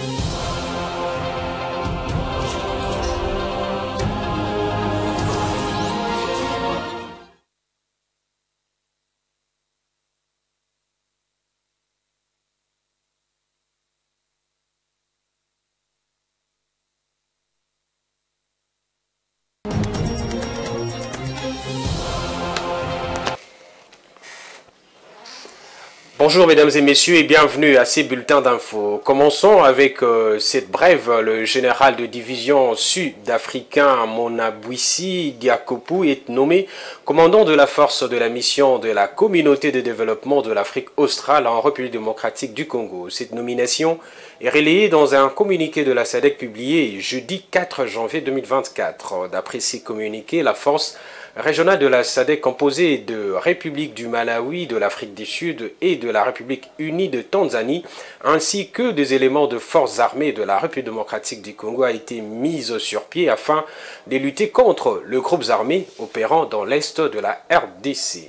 Bonjour mesdames et messieurs et bienvenue à ces bulletins d'infos. Commençons avec cette brève. Le général de division sud-africain Monabwisi Diakopu est nommé commandant de la force de la mission de la communauté de développement de l'Afrique australe en République démocratique du Congo. Cette nomination est relayée dans un communiqué de la SADC publié jeudi 4 janvier 2024. D'après ces communiqués, la force régionale de la SADC composée de République du Malawi, de l'Afrique du Sud et de la République unie de Tanzanie, ainsi que des éléments de forces armées de la République démocratique du Congo a été mise sur pied afin de lutter contre les groupes armés opérant dans l'est de la RDC.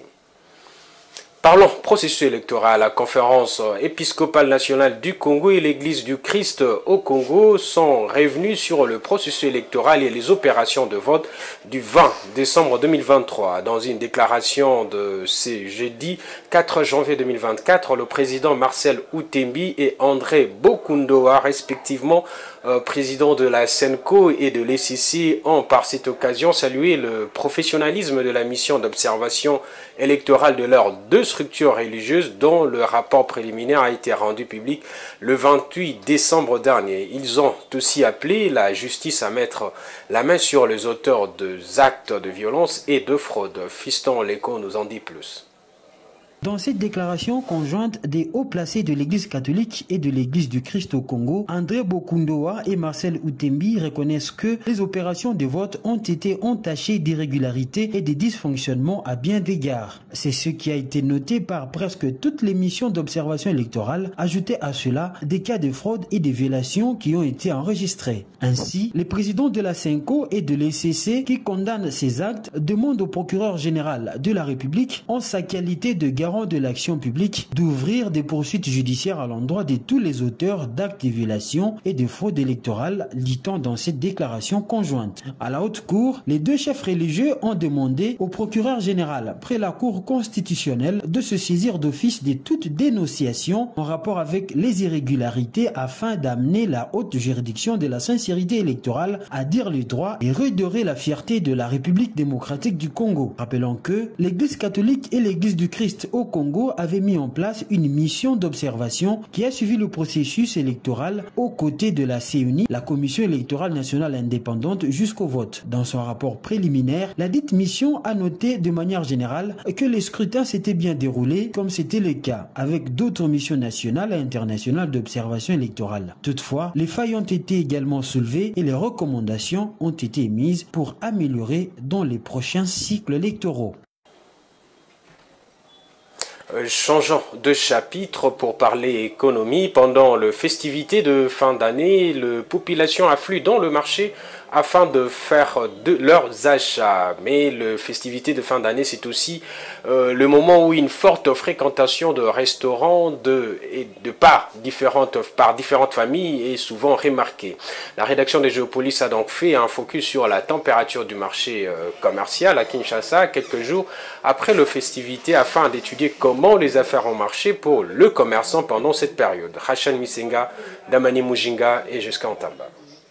Parlons processus électoral. La conférence épiscopale nationale du Congo et l'Église du Christ au Congo sont revenus sur le processus électoral et les opérations de vote du 20 décembre 2023. Dans une déclaration de ce jeudi 4 janvier 2024, le président Marcel Outembi et André Bokundoa, respectivement président de la SENCO et de l'ECC, ont par cette occasion salué le professionnalisme de la mission d'observation électorale de leurs deux structures religieuses dont le rapport préliminaire a été rendu public le 28 décembre dernier. Ils ont aussi appelé la justice à mettre la main sur les auteurs des actes de violence et de fraude. Fiston Leko nous en dit plus. Dans cette déclaration conjointe des hauts placés de l'Église catholique et de l'Église du Christ au Congo, André Bokundoa et Marcel Outembi reconnaissent que les opérations de vote ont été entachées d'irrégularités et de dysfonctionnements à bien d'égards. C'est ce qui a été noté par presque toutes les missions d'observation électorale. Ajoutez à cela des cas de fraude et de violations qui ont été enregistrés. Ainsi, les présidents de la SENCO et de l'ECC qui condamnent ces actes demandent au procureur général de la République, en sa qualité de garant de l'action publique, d'ouvrir des poursuites judiciaires à l'endroit de tous les auteurs d'actes de violation et de fraude électorale, dit-on dans cette déclaration conjointe. À la haute cour, les deux chefs religieux ont demandé au procureur général, près la Cour constitutionnelle, de se saisir d'office de toute dénonciation en rapport avec les irrégularités afin d'amener la haute juridiction de la sincérité électorale à dire le droit et redorer la fierté de la République démocratique du Congo. Rappelons que l'Église catholique et l'Église du Christ au Congo avait mis en place une mission d'observation qui a suivi le processus électoral aux côtés de la CENI, la Commission électorale nationale indépendante, jusqu'au vote. Dans son rapport préliminaire, la dite mission a noté de manière générale que les scrutins s'étaient bien déroulés comme c'était le cas avec d'autres missions nationales et internationales d'observation électorale. Toutefois, les failles ont été également soulevées et les recommandations ont été émises pour améliorer dans les prochains cycles électoraux. Changeons de chapitre pour parler économie. Pendant les festivités de fin d'année, la population afflue dans le marché afin de faire leurs achats. Mais les festivités de fin d'année, c'est aussi le moment où une forte fréquentation de restaurants par différentes familles est souvent remarquée. La rédaction de Géopolis a donc fait un focus sur la température du marché commercial à Kinshasa quelques jours après les festivités afin d'étudier comment les affaires ont marché pour le commerçant pendant cette période. Rachan Misenga, Damani Mujinga et jusqu'à Antamba.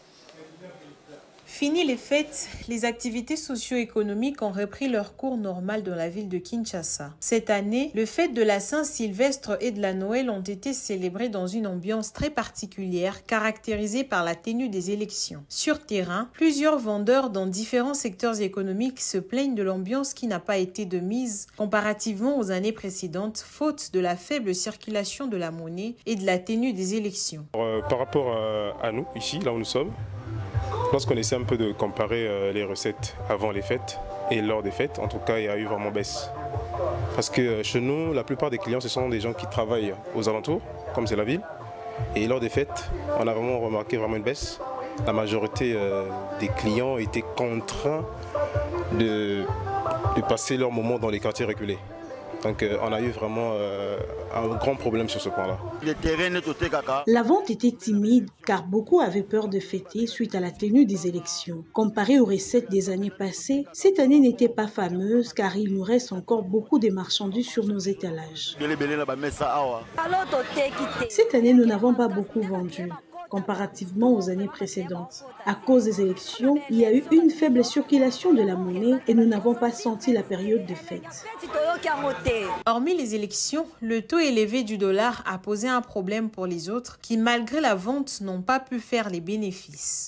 Fini les fêtes, les activités socio-économiques ont repris leur cours normal dans la ville de Kinshasa. Cette année, les fêtes de la Saint-Sylvestre et de la Noël ont été célébrées dans une ambiance très particulière, caractérisée par la tenue des élections. Sur terrain, plusieurs vendeurs dans différents secteurs économiques se plaignent de l'ambiance qui n'a pas été de mise comparativement aux années précédentes, faute de la faible circulation de la monnaie et de la tenue des élections. Par rapport à nous, ici, là où nous sommes, lorsqu'on essaie un peu de comparer les recettes avant les fêtes et lors des fêtes, en tout cas, il y a eu vraiment baisse. Parce que chez nous, la plupart des clients, ce sont des gens qui travaillent aux alentours, comme c'est la ville. Et lors des fêtes, on a vraiment remarqué vraiment une baisse. La majorité des clients étaient contraints de passer leur moment dans les quartiers reculés. Donc on a eu vraiment un grand problème sur ce point-là. La vente était timide car beaucoup avaient peur de fêter suite à la tenue des élections. Comparé aux recettes des années passées, cette année n'était pas fameuse car il nous reste encore beaucoup de marchandises sur nos étalages. Cette année, nous n'avons pas beaucoup vendu comparativement aux années précédentes. À cause des élections, il y a eu une faible circulation de la monnaie et nous n'avons pas senti la période de fête. Hormis les élections, le taux élevé du dollar a posé un problème pour les autres qui, malgré la vente, n'ont pas pu faire les bénéfices.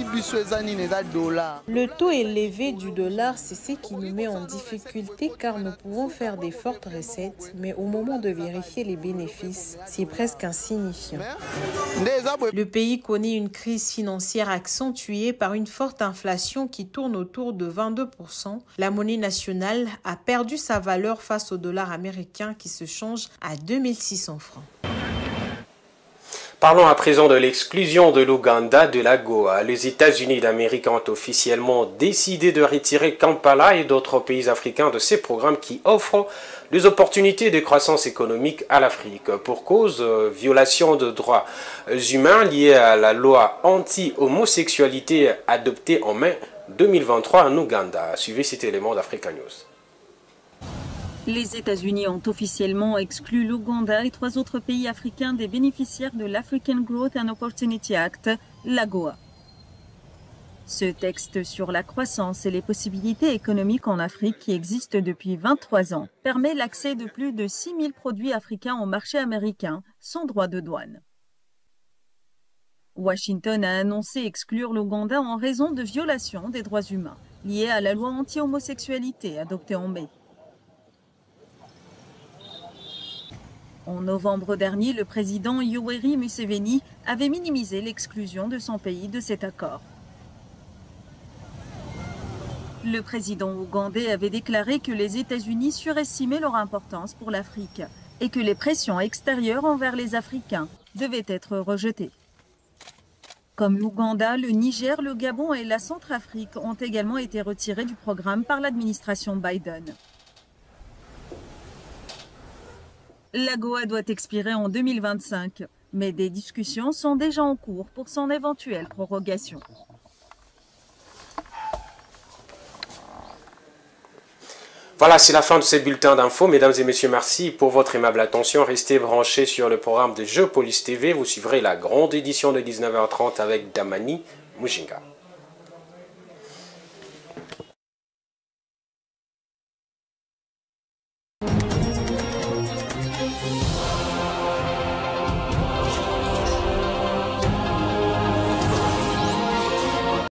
Le taux élevé du dollar, c'est ce qui nous met en difficulté car nous pouvons faire des fortes recettes, mais au moment de vérifier les bénéfices, c'est presque insignifiant. Le pays connaît une crise financière accentuée par une forte inflation qui tourne autour de 22%. La monnaie nationale a perdu sa valeur face au dollar américain qui se change à 2600 francs. Parlons à présent de l'exclusion de l'Ouganda de l'AGOA. Les États-Unis d'Amérique ont officiellement décidé de retirer Kampala et d'autres pays africains de ces programmes qui offrent des opportunités de croissance économique à l'Afrique. Pour cause, violation de droits humains liés à la loi anti-homosexualité adoptée en mai 2023 en Ouganda. Suivez cet élément d'Africa News. Les États-Unis ont officiellement exclu l'Ouganda et 3 autres pays africains des bénéficiaires de l'African Growth and Opportunity Act, l'AGOA. Ce texte sur la croissance et les possibilités économiques en Afrique, qui existe depuis 23 ans, permet l'accès de plus de 6 000 produits africains au marché américain sans droit de douane. Washington a annoncé exclure l'Ouganda en raison de violations des droits humains liées à la loi anti-homosexualité adoptée en mai. En novembre dernier, le président Yoweri Museveni avait minimisé l'exclusion de son pays de cet accord. Le président ougandais avait déclaré que les États-Unis surestimaient leur importance pour l'Afrique et que les pressions extérieures envers les Africains devaient être rejetées. Comme l'Ouganda, le Niger, le Gabon et la Centrafrique ont également été retirés du programme par l'administration Biden. L'AGOA doit expirer en 2025, mais des discussions sont déjà en cours pour son éventuelle prorogation. Voilà, c'est la fin de ce bulletin d'infos. Mesdames et messieurs, merci pour votre aimable attention. Restez branchés sur le programme de Geopolis TV. Vous suivrez la grande édition de 19h30 avec Damani Mujinga.